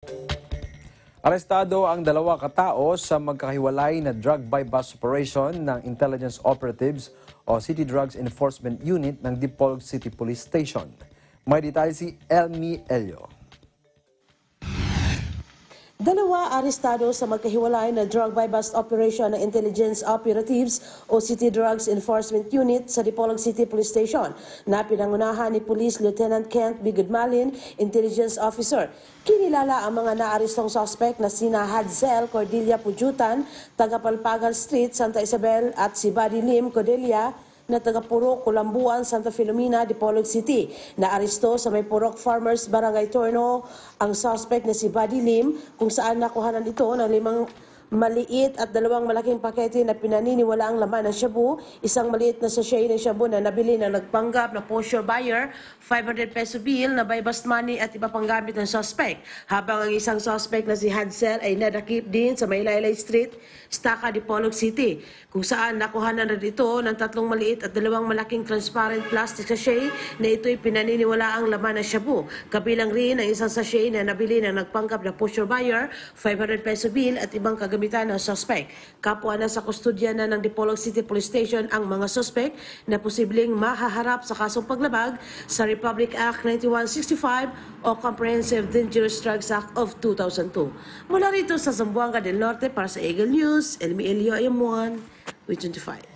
Arestado ang dalawa katao sa magkakahiwalay na drug by bus operation ng Intelligence Operatives o City Drugs Enforcement Unit ng Dipolog City Police Station. May detalye si Elmi Elio. Dalawa arestado sa magkahiwalay na drug by bust operation ng Intelligence Operatives o City Drugs Enforcement Unit sa Dipolog City Police Station na pinangunahan ni Police Lieutenant Kent B. Goodmalin, Intelligence Officer. Kinilala ang mga naarestong suspect na sina Hadzel Cordelia Pujutan, taga Palpagan Street, Santa Isabel at si Buddy Lim Cordelia na taga Purok, Kulambuan, Santa Filomena, Dipolog City. Naaresto sa may Purok Farmers Barangay Torno ang suspect na si Buddy Lim kung saan nakuhanan ito ng 5 maliit at 2 malaking pakete na pinaniniwala ang laman ng shabu, isang maliit na sachet ng shabu na nabili ng nagpanggap na posture buyer, 500 peso bill na by bust money at iba pang gamit ng suspect. Habang ang isang suspect na si Hadzel ay nadakip din sa Maylaylay Street, Staka, Dipolog City, kung saan nakuhanan na dito ng 3 maliit at 2 malaking transparent plastic sachet na ito'y pinaniniwala ang laman ng shabu. Kabilang rin ang isang sachet na nabili ng nagpanggap na posture buyer, 500 peso bill at ibang kagamitan ng suspect. Kapwa na sa kustudya na ng Dipolog City Police Station ang mga suspect na posibleng mahaharap sa kasong paglabag sa Republic Act 9165 o Comprehensive Dangerous Drugs Act of 2002. Mula rito sa Zamboanga del Norte para sa Eagle News, Elmi Elio, IM1 with 25.